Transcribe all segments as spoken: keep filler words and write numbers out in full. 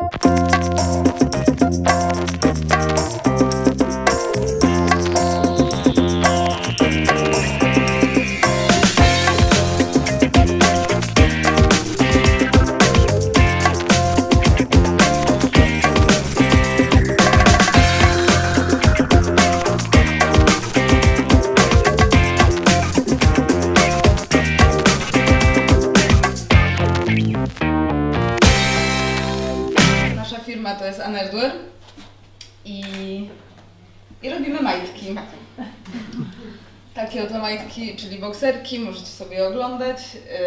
To jest Anerdwear i, i robimy majtki. Takie oto majtki, czyli bokserki, możecie sobie oglądać.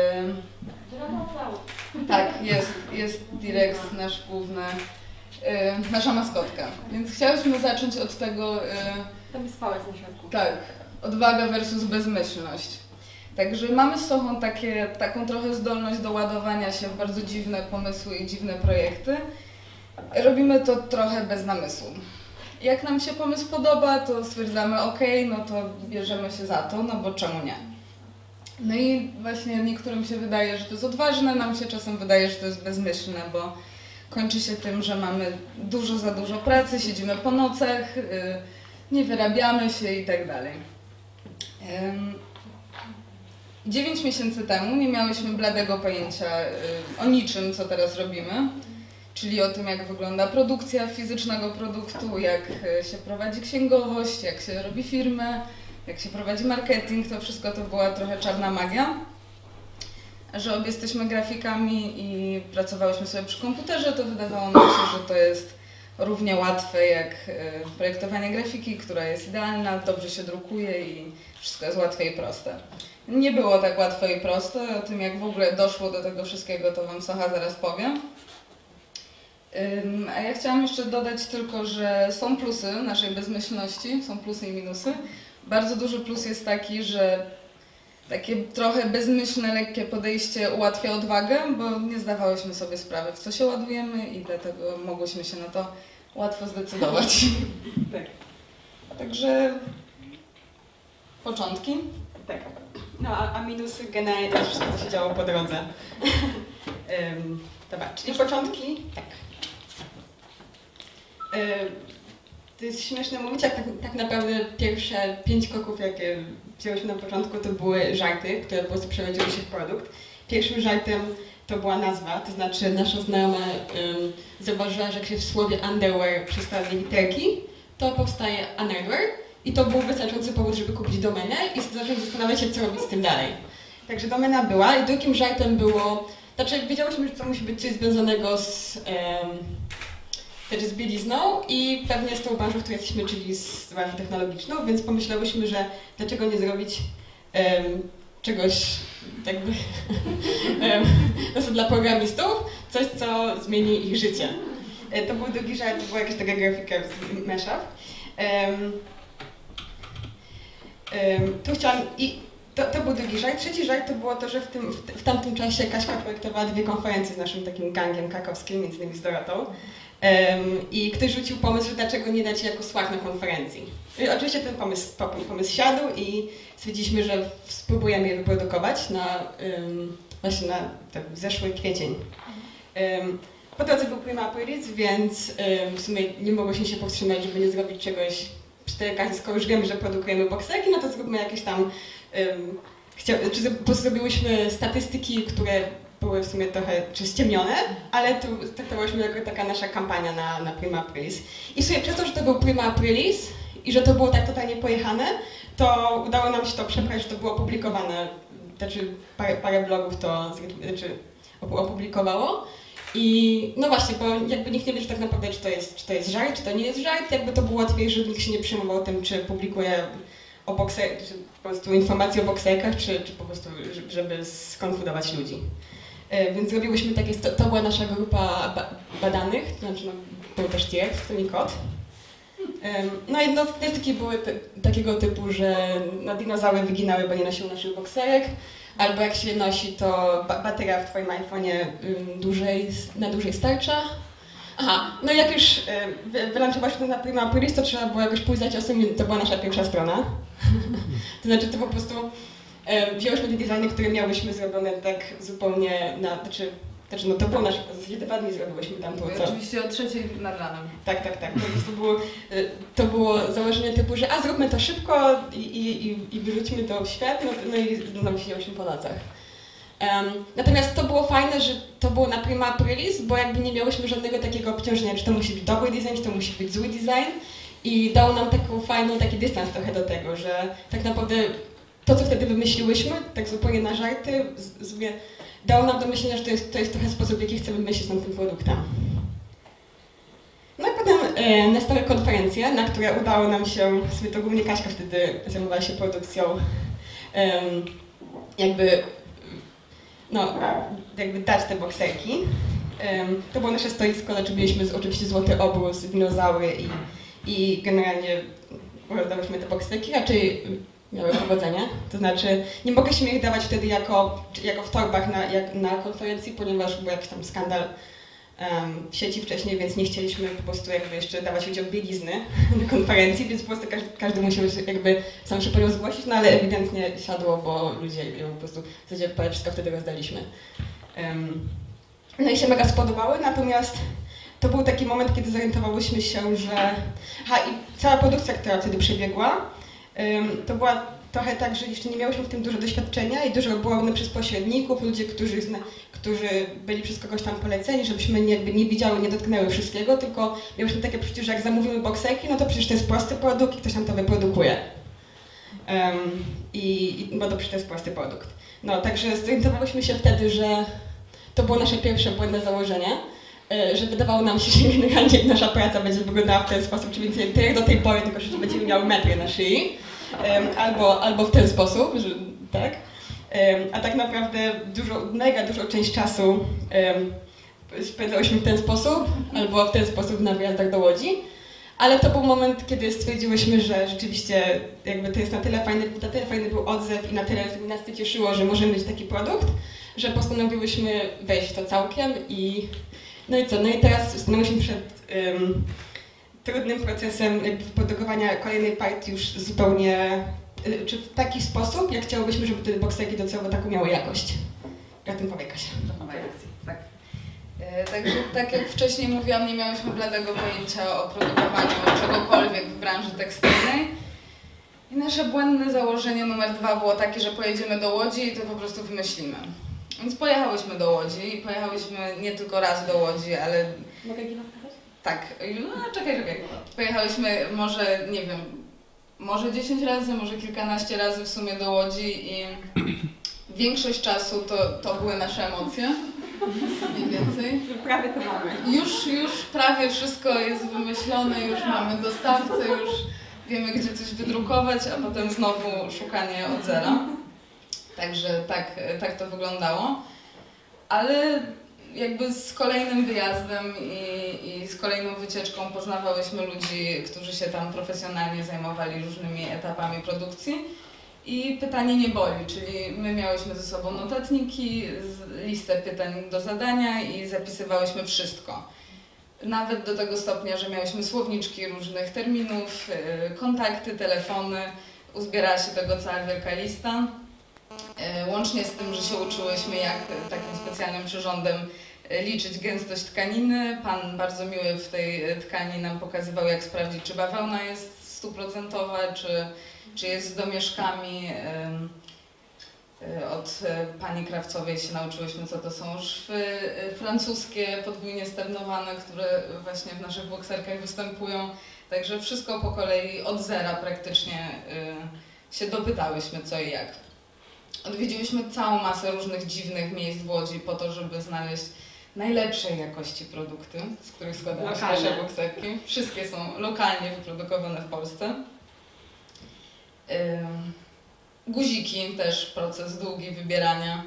Yy, tak, jest, jest T-Rex, nasz główny, yy, nasza maskotka. Więc chciałyśmy zacząć od tego... Yy, Tam jest pałec na środku. Tak, odwaga versus bezmyślność. Także mamy z sobą takie, taką trochę zdolność do ładowania się w bardzo dziwne pomysły i dziwne projekty. Robimy to trochę bez namysłu. Jak nam się pomysł podoba, to stwierdzamy, ok, no to bierzemy się za to, no bo czemu nie? No i właśnie niektórym się wydaje, że to jest odważne, nam się czasem wydaje, że to jest bezmyślne, bo kończy się tym, że mamy dużo za dużo pracy, siedzimy po nocach, yy, nie wyrabiamy się i tak dalej. Dziewięć miesięcy temu nie miałyśmy bladego pojęcia yy, o niczym, co teraz robimy. Czyli o tym, jak wygląda produkcja fizycznego produktu, jak się prowadzi księgowość, jak się robi firmę, jak się prowadzi marketing, to wszystko to była trochę czarna magia. Że obie jesteśmy grafikami i pracowałyśmy sobie przy komputerze, to wydawało nam się, że to jest równie łatwe jak projektowanie grafiki, która jest idealna, dobrze się drukuje i wszystko jest łatwe i proste. Nie było tak łatwe i proste, o tym jak w ogóle doszło do tego wszystkiego, to wam Socha zaraz powiem. A ja chciałam jeszcze dodać tylko, że są plusy naszej bezmyślności, są plusy i minusy. Bardzo duży plus jest taki, że takie trochę bezmyślne, lekkie podejście ułatwia odwagę, bo nie zdawałyśmy sobie sprawy, w co się ładujemy i dlatego mogłyśmy się na to łatwo zdecydować. Tak. Także początki. Tak. No a, a minusy generalnie też wszystko, co się działo po drodze. um, dobra, czyli początki? Tak. To jest śmieszne mówić, jak tak, tak naprawdę pierwsze pięć kroków, jakie wzięłyśmy na początku, to były żarty, które po prostu przerodziły się w produkt. Pierwszym żartem to była nazwa, to znaczy nasza znajoma um, zauważyła, że jak się w słowie underwear przedstawi literki, to powstaje Anerdwear i to był wystarczający powód, żeby kupić domenę i zacząć zastanawiać się, co robić z tym dalej. Także domena była i drugim żartem było, znaczy wiedziałyśmy, że to musi być coś związanego z um, też z bielizną i pewnie z tą branżą, w której jesteśmy, czyli z branżą technologiczną, więc pomyślałyśmy, że dlaczego nie zrobić um, czegoś jakby um, dla programistów, coś, co zmieni ich życie. To był drugi żart, to była jakaś taka grafika z mashup. Um, um, tu chciałam i to, to był drugi żart. Trzeci żart to było to, że w, tym, w, w tamtym czasie Kaśka projektowała dwie konferencje z naszym takim gangiem krakowskim, między innymi z Dorotą. Um, I ktoś rzucił pomysł, że dlaczego nie dać jako swag na konferencji. I oczywiście ten pomysł, pomysł siadł i stwierdziliśmy, że spróbujemy je wyprodukować na, um, właśnie na tak, zeszły kwiecień. Um, po drodze był Prima Aprilis, więc um, w sumie nie mogłyśmy się powstrzymać, żeby nie zrobić czegoś przy okazji, skoro już wiemy, że produkujemy bokserki, no to zróbmy jakieś tam, um, chcia, czy po prostu zrobiłyśmy statystyki, które były w sumie trochę czy ściemnione, ale to traktowałyśmy jako taka nasza kampania na, na Prima Aprilis. I w sumie przez to, że to był Prima Aprilis i że to było tak totalnie pojechane, to udało nam się to przeprać, że to było opublikowane, znaczy parę, parę blogów to znaczy, opublikowało. I no właśnie, bo jakby nikt nie wie, czy tak naprawdę, czy to jest, czy to jest żart, czy to nie jest żart, jakby to było łatwiej, żeby nikt się nie przejmował tym, czy publikuje o bokser, czy po prostu informacje o bokserkach, czy, czy po prostu, żeby skonfundować ludzi. Więc zrobiłyśmy takie, to, to była nasza grupa ba badanych, to znaczy no, był też T-Rex, to nie kot. No i no, statystyki były te, takiego typu, że no, dinozaury wyginały, bo nie nosiły naszych bokserek, albo jak się nosi, to ba bateria w twoim iPhone'ie um, dłużej, na dłużej starcza. Aha, no i jak już um, wylanczowaliśmy na Prima Aprilis, to trzeba było jakoś pójść za ciosem, to była nasza pierwsza strona. To znaczy to po prostu um, wzięłyśmy te designy, które miałyśmy zrobione tak zupełnie na, znaczy Znaczy, no to było nasze, w zasadzie dwa dni zrobiłyśmy tam to, co... Oczywiście o trzeciej nad ranem. Tak, tak, tak. Po prostu było, to było założenie typu, że a zróbmy to szybko i, i, i, i wyrzućmy to w świat, no, no i no, siedziałyśmy po nocach. Um, natomiast to było fajne, że to było na prima aprilis, bo jakby nie miałyśmy żadnego takiego obciążenia, czy to musi być dobry design, czy to musi być zły design. I dało nam taką fajną, taki dystans trochę do tego, że tak naprawdę to, co wtedy wymyśliłyśmy, tak zupełnie na żarty, z, z, dało nam do myślenia, że to jest, to jest trochę sposób, w jaki chcemy myśleć nad tym produktem. No i potem e, nastała konferencja, na której udało nam się, w sumie to głównie Kaśka wtedy zajmowała się produkcją, e, jakby, no, jakby dać te bokserki. E, to było nasze stoisko, znaczy mieliśmy oczywiście złoty obrus, dinozaury i, i generalnie rozdałyśmy te bokserki, raczej miały powodzenia. To znaczy nie mogliśmy ich dawać wtedy jako, jako w torbach na, jak, na konferencji, ponieważ był jakiś tam skandal um, w sieci wcześniej, więc nie chcieliśmy po prostu jakby jeszcze dawać ludziom bielizny na konferencji, więc po prostu każdy, każdy musiał jakby sam się po nią zgłosić, no ale ewidentnie siadło, bo ludzie ją po prostu w zasadzie prawie wszystko wtedy rozdaliśmy. Um, no i się mega spodobały, natomiast to był taki moment, kiedy zorientowałyśmy się, że... Aha, i cała produkcja, która wtedy przebiegła, um, to była trochę tak, że jeszcze nie miałyśmy w tym dużo doświadczenia i dużo było robione przez pośredników, ludzie, którzy, zna, którzy byli przez kogoś tam poleceni, żebyśmy nie, jakby nie widziały, nie dotknęły wszystkiego, tylko miałyśmy takie poczucie, że jak zamówimy bokserki, no to przecież to jest prosty produkt i ktoś nam to wyprodukuje. Um, i, i, bo to przecież to jest prosty produkt. No, także zorientowałyśmy się wtedy, że to było nasze pierwsze błędne założenie, że wydawało nam się, że generalnie nasza praca będzie wyglądała w ten sposób, czyli więcej tak jak do tej pory, tylko że będziemy miały metry na szyi, albo, albo w ten sposób, że tak. A tak naprawdę dużo, mega dużą część czasu spędzałyśmy w ten sposób, albo w ten sposób na wyjazdach do Łodzi. Ale to był moment, kiedy stwierdziłyśmy, że rzeczywiście jakby to jest na tyle fajny, na tyle fajny był odzew i na tyle nas to cieszyło, że możemy mieć taki produkt, że postanowiłyśmy wejść w to całkiem i no i co, no i teraz stanęłyśmy przed um, trudnym procesem jakby wyprodukowania kolejnej partii już zupełnie, y, czy w taki sposób, jak chciałybyśmy, żeby te bokserki docelowo taką miały jakość. Ja o tym powie Kasia. Tak. Także tak jak wcześniej mówiłam, nie miałyśmy bladego pojęcia o produkowaniu czegokolwiek w branży tekstylnej. I nasze błędne założenie numer dwa było takie, że pojedziemy do Łodzi i to po prostu wymyślimy. Więc pojechałyśmy do Łodzi i pojechałyśmy nie tylko raz do Łodzi, ale... Mogę Gina wskazać? Tak. No, czekaj, czekaj. Pojechałyśmy może, nie wiem, może dziesięć razy, może kilkanaście razy w sumie do Łodzi i większość czasu to, to były nasze emocje. Mniej więcej. Prawie to mamy. Już, już prawie wszystko jest wymyślone, już mamy dostawcę, już wiemy, gdzie coś wydrukować, a potem znowu szukanie od zera. Także tak, tak to wyglądało. Ale jakby z kolejnym wyjazdem i, i z kolejną wycieczką poznawałyśmy ludzi, którzy się tam profesjonalnie zajmowali różnymi etapami produkcji. I pytanie nie boli, czyli my miałyśmy ze sobą notatniki, listę pytań do zadania i zapisywałyśmy wszystko. Nawet do tego stopnia, że miałyśmy słowniczki różnych terminów, kontakty, telefony, uzbierała się tego cała wielka lista. Łącznie z tym, że się uczyłyśmy, jak takim specjalnym przyrządem liczyć gęstość tkaniny. Pan bardzo miły w tej tkani nam pokazywał, jak sprawdzić, czy bawełna jest stuprocentowa, czy czy jest z domieszkami. Od pani krawcowej się nauczyłyśmy, co to są szwy francuskie, podwójnie sternowane, które właśnie w naszych bokserkach występują. Także wszystko po kolei od zera praktycznie się dopytałyśmy, co i jak. Odwiedziłyśmy całą masę różnych dziwnych miejsc w Łodzi po to, żeby znaleźć najlepszej jakości produkty, z których składają się nasze bokserki. Wszystkie są lokalnie wyprodukowane w Polsce. Guziki, też proces długi wybierania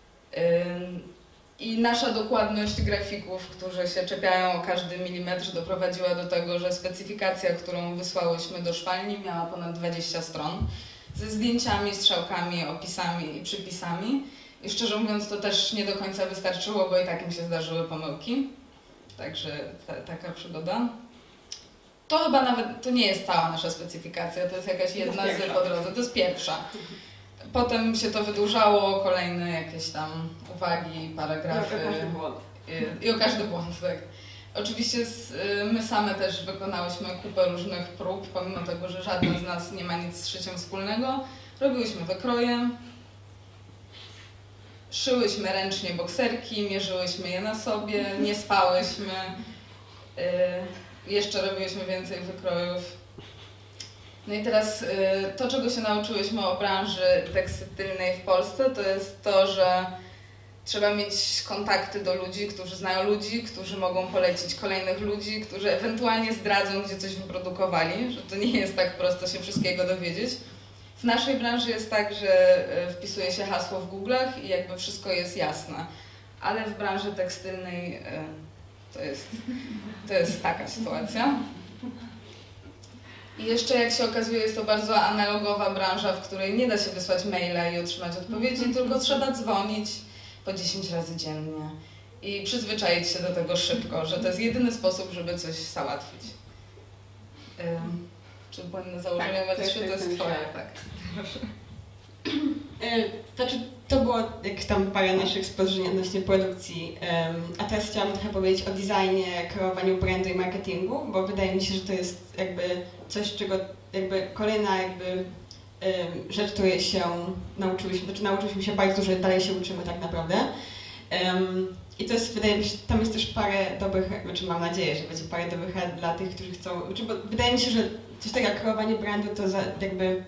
i nasza dokładność grafików, którzy się czepiają o każdy milimetr, doprowadziła do tego, że specyfikacja, którą wysłałyśmy do szwalni, miała ponad dwadzieścia stron ze zdjęciami, strzałkami, opisami i przypisami i szczerze mówiąc to też nie do końca wystarczyło, bo i tak im się zdarzyły pomyłki, także ta, taka przygoda. To chyba nawet, to nie jest cała nasza specyfikacja, to jest jakaś jedna z po drodze, to jest pierwsza. potem się to wydłużało, kolejne jakieś tam uwagi, paragrafy. I o każdy błąd. I, i o każdy błąd, tak. Oczywiście z, my same też wykonałyśmy kupę różnych prób, pomimo tego, że żadna z nas nie ma nic z szyciem wspólnego. Robiłyśmy wykroje, szyłyśmy ręcznie bokserki, mierzyłyśmy je na sobie, nie spałyśmy. Yy, jeszcze robiłyśmy więcej wykrojów. No i teraz yy, to, czego się nauczyłyśmy o branży tekstylnej w Polsce, to jest to, że trzeba mieć kontakty do ludzi, którzy znają ludzi, którzy mogą polecić kolejnych ludzi, którzy ewentualnie zdradzą, gdzie coś wyprodukowali, że to nie jest tak prosto się wszystkiego dowiedzieć. W naszej branży jest tak, że wpisuje się hasło w Google'ach i jakby wszystko jest jasne, ale w branży tekstylnej to jest, to jest taka sytuacja. I jeszcze jak się okazuje, jest to bardzo analogowa branża, w której nie da się wysłać maila i otrzymać odpowiedzi, tylko trzeba dzwonić po dziesięć razy dziennie i przyzwyczaić się do tego szybko, że to jest jedyny sposób, żeby coś załatwić. Um, czy błędne założenia tak, Marysiu, to jest, jest twoje, tak. Znaczy, to było jakieś tam parę naszych spojrzeń odnośnie produkcji, um, a teraz chciałam trochę powiedzieć o designie, kreowaniu brandu i marketingu, bo wydaje mi się, że to jest jakby coś, czego jakby kolejna jakby um, rzecz, której się nauczyliśmy, znaczy nauczyliśmy się bardzo dużo, dalej się uczymy tak naprawdę. Um, I to jest, wydaje mi się, tam jest też parę dobrych, znaczy mam nadzieję, że będzie parę dobrych rad dla tych, którzy chcą, znaczy, bo wydaje mi się, że coś takiego jak kreowanie brandu to za, jakby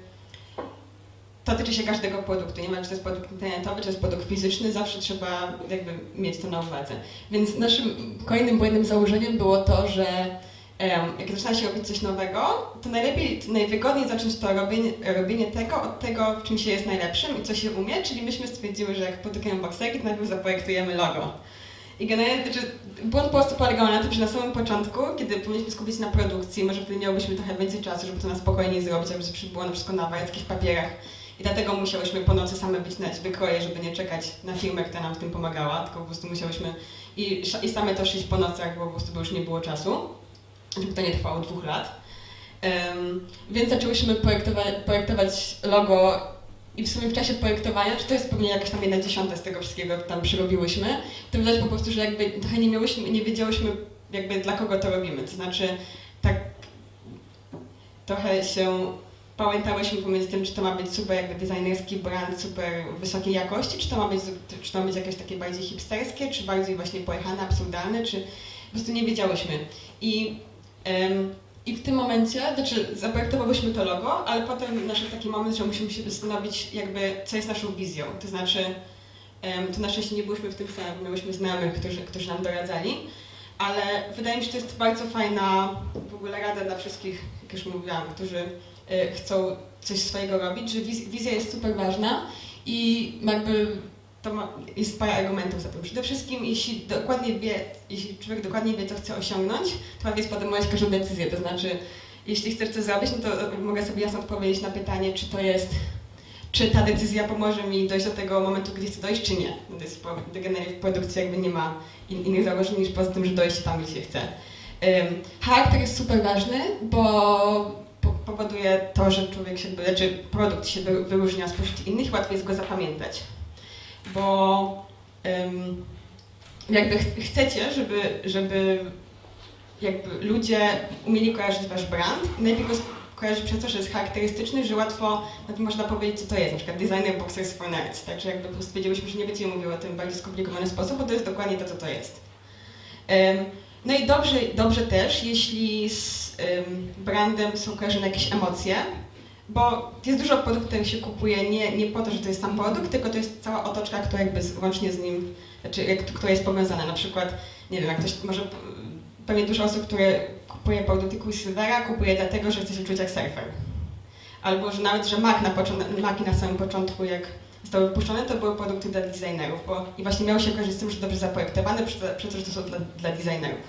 to tyczy się każdego produktu, nie ma, czy to jest produkt internetowy, czy to jest produkt fizyczny, zawsze trzeba jakby mieć to na uwadze. Więc naszym kolejnym błędnym założeniem było to, że um, jak zaczyna się robić coś nowego, to najlepiej, to najwygodniej zacząć to robienie, robienie tego od tego, w czym się jest najlepszym i co się umie, czyli myśmy stwierdziły, że jak produkujemy bokserki, to najpierw zaprojektujemy logo. I generalnie, znaczy, błąd po prostu polegał na tym, że na samym początku, kiedy powinniśmy skupić się na produkcji, może wtedy miałybyśmy trochę więcej czasu, żeby to na spokojnie zrobić, żeby było na wszystko na wariackich papierach. I dlatego musiałyśmy po nocy same wycinać wykroje, żeby nie czekać na firmę, która nam w tym pomagała, tylko po prostu musiałyśmy i, i same to szyć po nocach, bo po prostu bo już nie było czasu, żeby to nie trwało dwóch lat. Um, więc zaczęłyśmy projektować, projektować logo i w sumie w czasie projektowania, czy to jest pewnie jakaś tam jedna dziesiąta z tego wszystkiego, co tam przyrobiłyśmy, to widać po prostu, że jakby trochę nie miałyśmy, nie wiedziałyśmy jakby dla kogo to robimy, to znaczy tak trochę się pamiętałyśmy pomiędzy tym, czy to ma być super jakby designerski brand, super wysokiej jakości, czy to ma być, czy to ma być jakieś takie bardziej hipsterskie, czy bardziej właśnie pojechane, absurdalne, czy po prostu nie wiedziałyśmy. I, um, i w tym momencie, znaczy zaprojektowałyśmy to logo, ale potem naszedł taki moment, że musimy się zastanowić jakby, co jest naszą wizją. To znaczy, um, to na szczęście nie byłyśmy w tym samym, miałyśmy znajomych, którzy, którzy nam doradzali, ale wydaje mi się, że to jest bardzo fajna w ogóle rada dla wszystkich, jak już mówiłam, którzy chcą coś swojego robić, że wiz wizja jest super ważna i jakby to ma, jest parę argumentów za tym. Przede wszystkim, jeśli dokładnie wie, jeśli człowiek dokładnie wie, co chce osiągnąć, to ma więc podejmować każdą decyzję. To znaczy, jeśli chcesz coś zrobić, no to mogę sobie jasno odpowiedzieć na pytanie, czy to jest, czy ta decyzja pomoże mi dojść do tego momentu, gdzie chcę dojść, czy nie. No to jest generalnie w produkcji jakby nie ma in innych założeń niż poza tym, że dojść tam, gdzie się chce. Um, charakter jest super ważny, bo powoduje to, że człowiek się, znaczy produkt się wyróżnia spośród innych, łatwiej jest go zapamiętać. Bo um, jakby ch chcecie, żeby, żeby jakby ludzie umieli kojarzyć wasz brand, najlepiej go kojarzyć przez to, że jest charakterystyczny, że łatwo można powiedzieć, co to jest, na przykład designer boxers for nerds. Także jakby po prostu wiedzieliśmy, że nie będziemy mówiły o tym w bardziej skomplikowany sposób, bo to jest dokładnie to, co to jest. Um, No i dobrze, dobrze też, jeśli z ym, brandem są kojarzone jakieś emocje, bo jest dużo produktów, które się kupuje nie, nie po to, że to jest sam produkt, tylko to jest cała otoczka, która jakby z, łącznie z nim, znaczy jak, która jest powiązana. Na przykład, nie wiem, jak ktoś może, pewnie dużo osób, które kupuje produkty Quicksilvera, kupuje dlatego, że chce się czuć jak surfer. Albo że nawet, że Mac na, Mac na samym początku, jak zostały wypuszczone, to były produkty dla designerów, bo i właśnie miało się kojarzyć z tym, że dobrze zaprojektowane, przez to, że to są dla, dla designerów.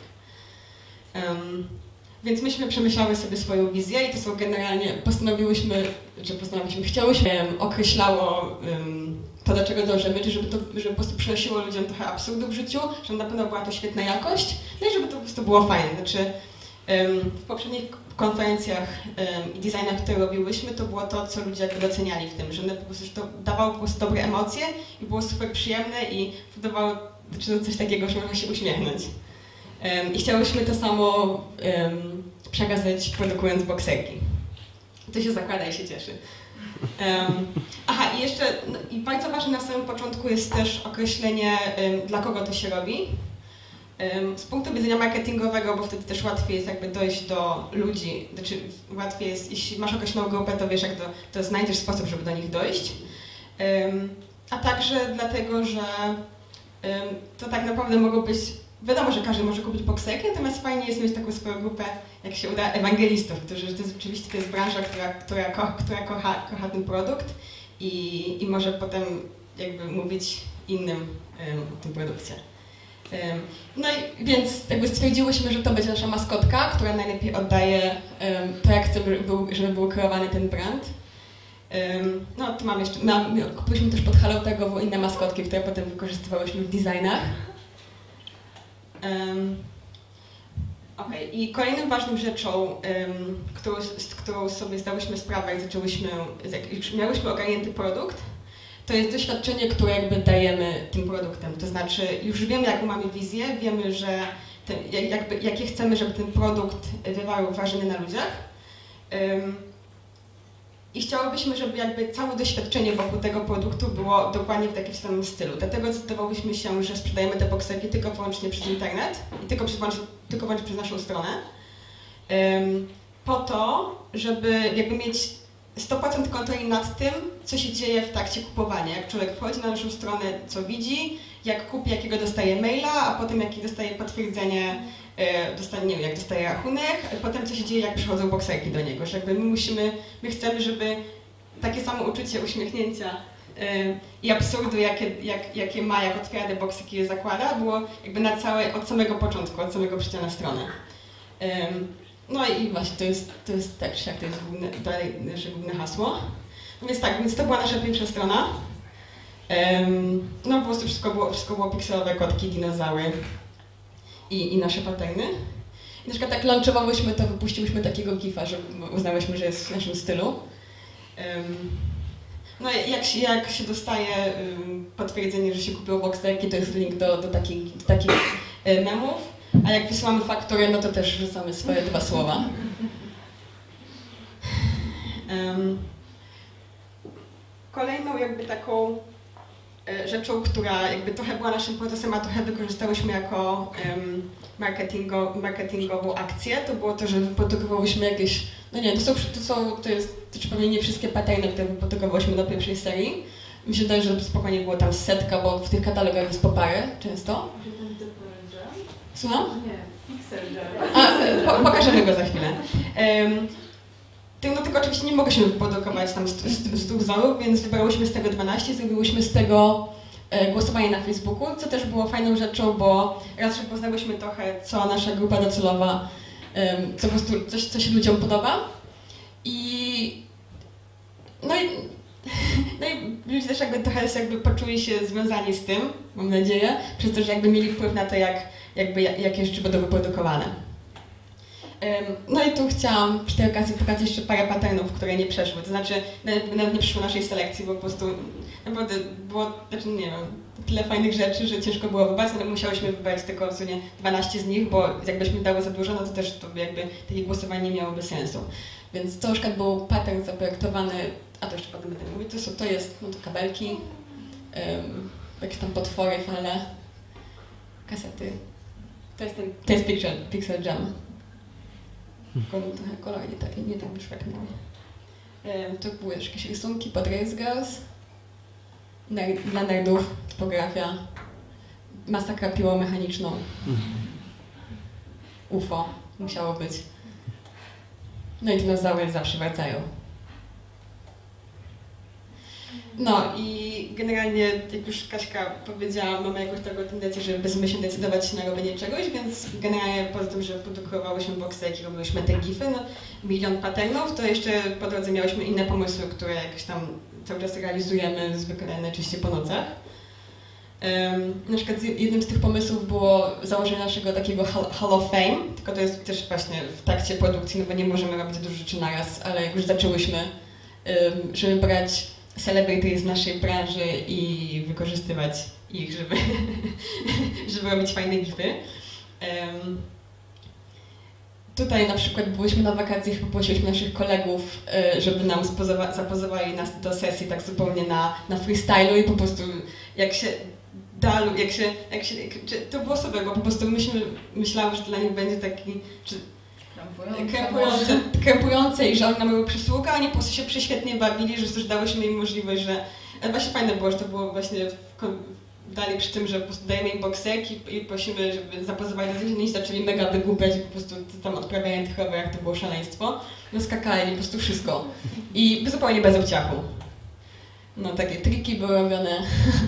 Um, więc myśmy przemyślały sobie swoją wizję i to są generalnie, postanowiłyśmy, że postanowiłyśmy, chciałyśmy, um, określało um, to, do czego dążymy, czyli żeby to żeby po prostu przynosiło ludziom trochę absurdu w życiu, żeby na pewno była to świetna jakość, no i żeby to po prostu było fajne. Znaczy, W poprzednich konferencjach i designach, które robiłyśmy, to było to, co ludzie jakby doceniali w tym, że po prostu, że to dawało po prostu dobre emocje i było super przyjemne i dawało coś takiego, że można się uśmiechnąć. I chciałyśmy to samo um, przekazać, produkując bokserki. To się zakłada i się cieszy. Um, aha, i jeszcze no, i bardzo ważne na samym początku jest też określenie, um, dla kogo to się robi. Um, z punktu widzenia marketingowego, bo wtedy też łatwiej jest jakby dojść do ludzi, znaczy łatwiej jest, jeśli masz określoną grupę, to wiesz, jak to, to znajdziesz sposób, żeby do nich dojść. Um, a także dlatego, że um, to tak naprawdę mogą być. Wiadomo, że każdy może kupić bokserki, natomiast fajnie jest mieć taką swoją grupę, jak się uda, ewangelistów, którzy, że to jest, oczywiście to jest branża, która, która, ko, która kocha, kocha ten produkt i, i może potem jakby mówić innym um, o tym produkcie. Um, no i więc jakby stwierdziłyśmy, że to będzie nasza maskotka, która najlepiej oddaje um, to, jak chcemy, żeby był kreowany ten brand. Um, no tu mam jeszcze, mam, kupiliśmy też pod Hello Tagowo inne maskotki, które potem wykorzystywałyśmy w designach. Um, okay. I kolejną ważną rzeczą, um, którą, z którą sobie zdałyśmy sprawę, jak zaczęłyśmy, jak już miałyśmy ogarnięty produkt, to jest doświadczenie, które jakby dajemy tym produktem. To znaczy już wiemy, jaką mamy wizję, wiemy, że ten, jakby, jakie chcemy, żeby ten produkt wywarł wrażenie na ludziach. Um, I chciałybyśmy, żeby jakby całe doświadczenie wokół tego produktu było dokładnie w takim samym stylu. Dlatego zdecydowałyśmy się, że sprzedajemy te bokserki tylko wyłącznie przez internet i tylko, przez, tylko wyłącznie przez naszą stronę. Um, po to, żeby jakby mieć sto procent kontroli nad tym, co się dzieje w trakcie kupowania. Jak człowiek wchodzi na naszą stronę, co widzi, jak kupi, jakiego dostaje maila, a potem jakie dostaje potwierdzenie, dostanie, nie wiem, jak dostaje rachunek, a potem co się dzieje, jak przychodzą bokserki do niego, że jakby my musimy, my chcemy, żeby takie samo uczucie uśmiechnięcia yy, i absurdu, jakie, jak, jakie ma, jak otwiera te bokserki i je zakłada, było jakby na całe, od samego początku, od samego przyjścia na stronę. Yy, no i właśnie to jest, to jest tak czy jak to jest główne, dalej nasze główne hasło. No więc tak, więc to była nasza pierwsza strona. Yy, no po prostu wszystko było, wszystko było pikselowe, kotki, dinozaury. I, i nasze paterny. I na przykład tak launchowałyśmy to, wypuściłyśmy takiego gifa, że uznałyśmy, że jest w naszym stylu. Um, no i jak się, jak się dostaje um, potwierdzenie, że się kupiło bokserki, to jest link do, do takich, do takich e, memów, a jak wysyłamy fakturę, no to też wrzucamy swoje dwa słowa. Um, kolejną jakby taką rzeczą, która jakby trochę była naszym procesem, a trochę wykorzystałyśmy jako um, marketingo, marketingową akcję, to było to, że wyprodukowałyśmy jakieś, no nie, to są, to są, to jest, to czy pewnie nie wszystkie paterny, które wyprodukowałyśmy do pierwszej serii. Mi się wydaje, że spokojnie było tam setka, bo w tych katalogach jest po parę często. Słucham? Nie, Pixel Jam. A, po, pokażemy go za chwilę. Um, No tylko oczywiście nie mogłyśmy wyprodukować tam stu wzorów, więc wybrałyśmy z tego dwanaście, zrobiłyśmy z tego e, głosowanie na Facebooku, co też było fajną rzeczą, bo raz, że poznałyśmy trochę, co nasza grupa docelowa, e, co po prostu coś, co się ludziom podoba. I no i, no i ludzie też jakby trochę jakby poczuli się związani z tym, mam nadzieję, przez to, że jakby mieli wpływ na to, jak, jakby, jakie rzeczy będą wyprodukowane. No i tu chciałam przy tej okazji pokazać jeszcze parę patternów, które nie przeszły, to znaczy nawet nie przyszły naszej selekcji, bo po prostu naprawdę było, znaczy nie wiem, tyle fajnych rzeczy, że ciężko było wybrać, ale musiałyśmy wybrać tylko w sumie dwanaście z nich, bo jakbyśmy dały za dużo, no to też to jakby takie głosowanie nie miałoby sensu. Więc to już był pattern zaprojektowany, a to jeszcze potem będę mówić, to, są, to jest, no to kabelki, um, jakieś tam potwory, fale, kasety. To jest ten, to jest Pixel, Pixel Jam. Trochę kolor nie tak, nie tak wyszło jak miał. To były też jakieś rysunki pod Race Girls. Dla nerdów, typografia. Masakra piłą mechaniczną. U F O musiało być. No i dinozaury zawsze wracają. No i generalnie, jak już Kaśka powiedziała, mamy jakąś taką tendencję, żeby bezmyślnie decydować się na robienie czegoś, więc generalnie poza tym, że produkowałyśmy bokserki, robiłyśmy te gify, no, milion patternów, to jeszcze po drodze miałyśmy inne pomysły, które jakoś tam cały czas realizujemy, zwykle najczęściej po nocach. Um, na przykład jednym z tych pomysłów było założenie naszego takiego Hall of Fame, tylko to jest też właśnie w trakcie produkcji, no bo nie możemy robić dużo rzeczy naraz, ale jak już zaczęłyśmy, um, żeby brać celebrity z naszej branży i wykorzystywać ich, żeby, żeby robić fajne gify. Um, Tutaj na przykład byliśmy na wakacjach, poprosiliśmy naszych kolegów, żeby nam spozowa- zapozowali nas do sesji tak zupełnie na, na freestylu i po prostu jak się dalu, jak się, jak się czy, to było super, bo po prostu myśmy, myślałam, że dla nich będzie taki czy, krępujące, krępujące i że oni nam robią przysługę, a oni po prostu się prześwietnie bawili, że też dałyśmy im możliwość, że ale właśnie fajne było, że to było właśnie w, dalej przy tym, że po prostu dajemy im bokserki i prosimy, żeby zapozowali na zdjęcie, i zaczęli mega wygłupiać i po prostu tam odprawiają tych rowerach, to było szaleństwo. No skakali po prostu wszystko. I zupełnie bez obciachu. No takie triki były robione.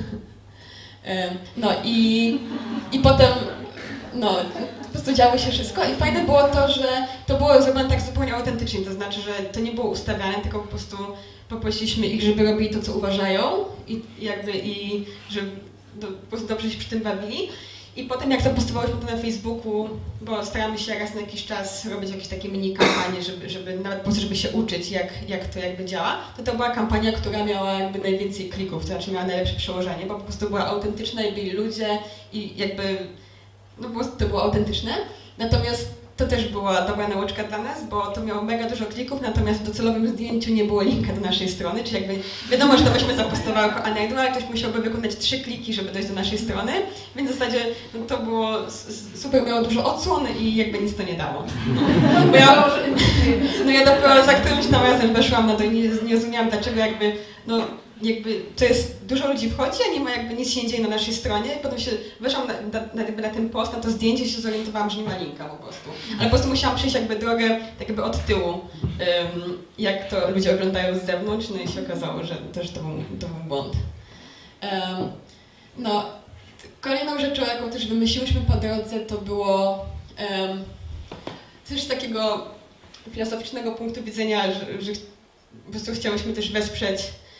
No i, i potem no, po prostu działo się wszystko i fajne było to, że to było zrobione tak zupełnie autentycznie, to znaczy, że to nie było ustawiane, tylko po prostu poprosiliśmy ich, żeby robili to, co uważają i jakby i żeby do, po prostu dobrze się przy tym bawili. I potem jak zapostowałyśmy to na Facebooku, bo staramy się raz na jakiś czas robić jakieś takie mini kampanie, żeby, żeby nawet po prostu, żeby się uczyć, jak, jak to jakby działa, to to była kampania, która miała jakby najwięcej klików, to znaczy miała najlepsze przełożenie, bo po prostu była autentyczna i byli ludzie i jakby, no po prostu to było autentyczne. Natomiast to też była dobra nauczka dla nas, bo to miało mega dużo klików, natomiast w docelowym zdjęciu nie było linka do naszej strony, czyli jakby wiadomo, że to byśmy zapostowały jako anegdotę, ale ktoś musiałby wykonać trzy kliki, żeby dojść do naszej strony, więc w zasadzie no, to było super, miało dużo odsłon i jakby nic to nie dało. Bo ja, no ja dopiero za którymś tam razem weszłam na to i nie, nie rozumiałam, dlaczego jakby, no jakby to jest, dużo ludzi wchodzi, a nie ma jakby nic się nie dzieje na naszej stronie. Potem się weszłam na, na, na, na ten post, na to zdjęcie i się zorientowałam, że nie ma linka po prostu. Ale po prostu musiałam przejść jakby drogę tak jakby od tyłu, um, jak to ludzie oglądają z zewnątrz, no i się okazało, że też to był, to był błąd. Um, no, kolejną rzeczą, jaką też wymyśliłyśmy po drodze, to było um, też takiego filozoficznego punktu widzenia, że, że po prostu chciałyśmy też wesprzeć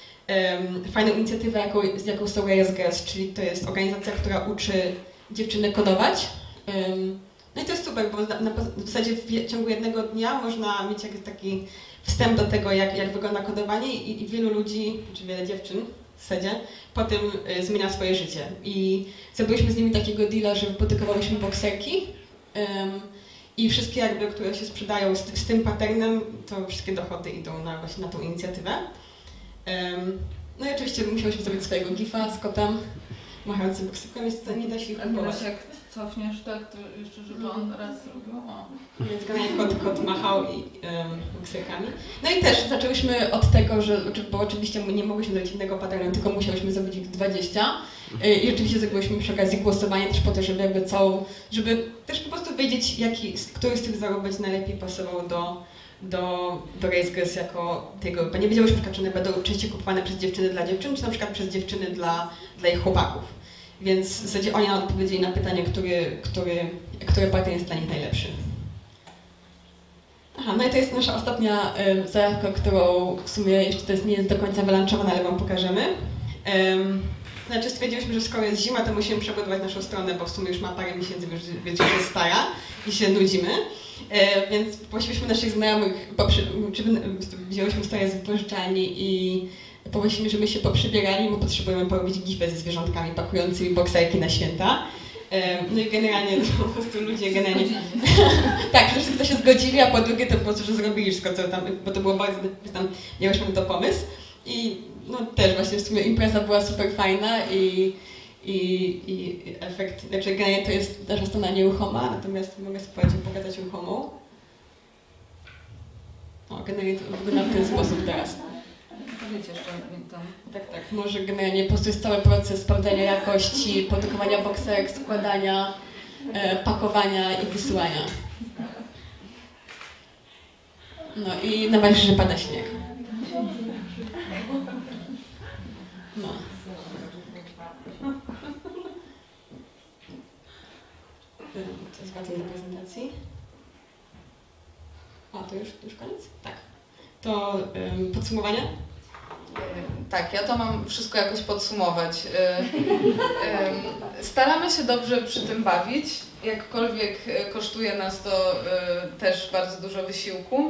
Um, fajną inicjatywę, jaką, jaką są Rails Girls, czyli to jest organizacja, która uczy dziewczyny kodować. Um, no i to jest super, bo na, na, w zasadzie w ciągu jednego dnia można mieć jakiś taki wstęp do tego, jak, jak wygląda kodowanie i, i wielu ludzi, czy wiele dziewczyn w zasadzie, potem y, zmienia swoje życie. I zrobiliśmy z nimi takiego deala, że wyprodukowałyśmy bokserki um, i wszystkie jakby, które się sprzedają z, z tym patternem, to wszystkie dochody idą na, właśnie na tą inicjatywę. Um, no i oczywiście musiałyśmy zrobić swojego gifa z kotem machającym bokserkiem, więc to nie da się ich kupować. Jak cofniesz tak, to jeszcze, żeby on raz zrobił. O. Więc generalnie kot, kot machał i um, bokserkami. No i też zaczęłyśmy od tego, że, bo oczywiście nie mogłyśmy zrobić innego patternu, tylko musiałyśmy zrobić ich dwadzieścia. I oczywiście zrobiłyśmy przy okazji głosowanie też po to, żeby jakby całą, żeby też po prostu wiedzieć, jaki, który z tych zarobek najlepiej pasował do do, do Rails Girls jako tego, bo nie wiedziałyśmy, czy one będą częściej kupowane przez dziewczyny dla dziewczyn, czy na przykład przez dziewczyny dla, dla ich chłopaków. Więc w zasadzie oni nam odpowiedzieli na pytanie, który, który, który pattern jest dla nich najlepszy. Aha, no i to jest nasza ostatnia um, zajawka, którą w sumie jeszcze to jest nie jest do końca wylanczowana, ale wam pokażemy. Um, Znaczy stwierdziliśmy, że skoro jest zima, to musimy przebudować naszą stronę, bo w sumie już ma parę miesięcy, więc już jest stara i się nudzimy. E, więc poprosiliśmy naszych znajomych, czy wzięłyśmy stronę z wypożyczalni i poprosiliśmy, żeby się poprzebierali, bo potrzebujemy porobić gify ze zwierzątkami pakującymi bokserki na święta. E, no i generalnie to po prostu ludzie generalnie... tak, przede wszystkim to się zgodzili, a po drugie to po prostu, że zrobili wszystko, co tam, bo to było bardzo, tam miałyśmy to pomysł. I no też właśnie w sumie impreza była super fajna i, i, i efekt, znaczy generalnie to jest nasza strona nieruchoma, natomiast mogę spróbować pokazać ruchomą. O, generalnie to wygląda w ten sposób teraz. Powiedz jeszcze tam. Tak, tak, może generalnie po prostu jest cały proces sprawdzania jakości, produkowania bokserek, składania, e, pakowania i wysyłania. No i na razie, że pada śnieg. No. To jest wracam do prezentacji. A, to już, już koniec? Tak. To um, podsumowanie. Tak, ja to mam wszystko jakoś podsumować. Staramy się dobrze przy tym bawić, jakkolwiek kosztuje nas to też bardzo dużo wysiłku.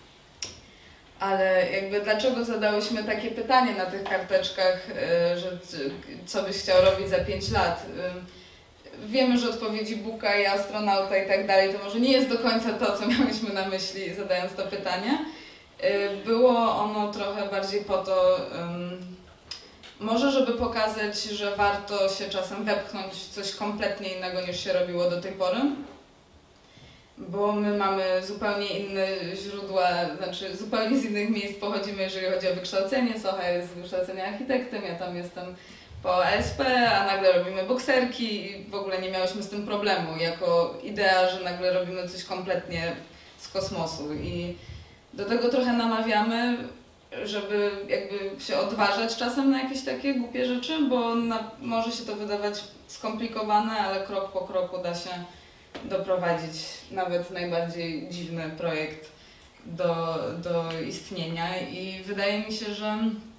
Ale jakby dlaczego zadałyśmy takie pytanie na tych karteczkach, że co byś chciał robić za pięć lat? Wiemy, że odpowiedzi Buka i astronauta i tak dalej to może nie jest do końca to, co miałyśmy na myśli, zadając to pytanie. Było ono trochę bardziej po to, może żeby pokazać, że warto się czasem wepchnąć w coś kompletnie innego niż się robiło do tej pory. Bo my mamy zupełnie inne źródła, znaczy zupełnie z innych miejsc pochodzimy, jeżeli chodzi o wykształcenie. Socha jest z wykształcenia architektem, ja tam jestem po A S P, a nagle robimy bokserki i w ogóle nie miałyśmy z tym problemu jako idea, że nagle robimy coś kompletnie z kosmosu i do tego trochę namawiamy, żeby jakby się odważać czasem na jakieś takie głupie rzeczy, bo na, może się to wydawać skomplikowane, ale krok po kroku da się doprowadzić nawet najbardziej dziwny projekt do, do istnienia i wydaje mi się, że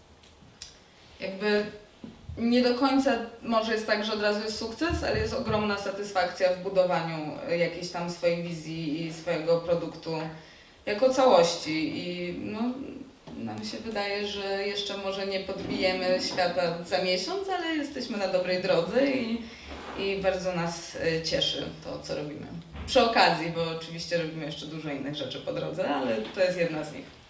jakby nie do końca może jest tak, że od razu jest sukces, ale jest ogromna satysfakcja w budowaniu jakiejś tam swojej wizji i swojego produktu jako całości i no, nam się wydaje, że jeszcze może nie podbijemy świata za miesiąc, ale jesteśmy na dobrej drodze i, i bardzo nas cieszy to, co robimy. Przy okazji, bo oczywiście robimy jeszcze dużo innych rzeczy po drodze, ale to jest jedna z nich.